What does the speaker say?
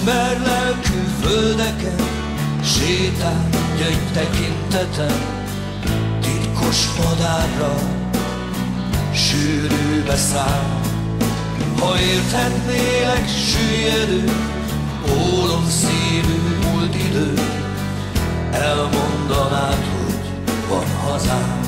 Emberlelkű földeken sétál gyöngy tekintetem, titkos madárra sűrűbe száll. Ha érthetnélek süllyedő, ólom szívű múlt idő, elmondanád, hogy van hazám.